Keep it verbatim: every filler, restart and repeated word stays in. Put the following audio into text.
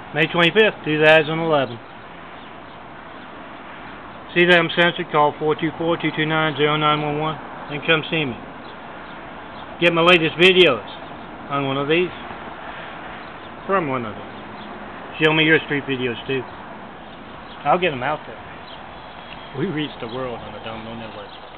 May twenty-fifth, two thousand eleven. See that I'm censored? Call four two four, two two nine, zero nine one one and come see me. Get my latest videos on one of these. From one of them. Show me your street videos too. I'll get them out there. We reach the world on the Domino Network.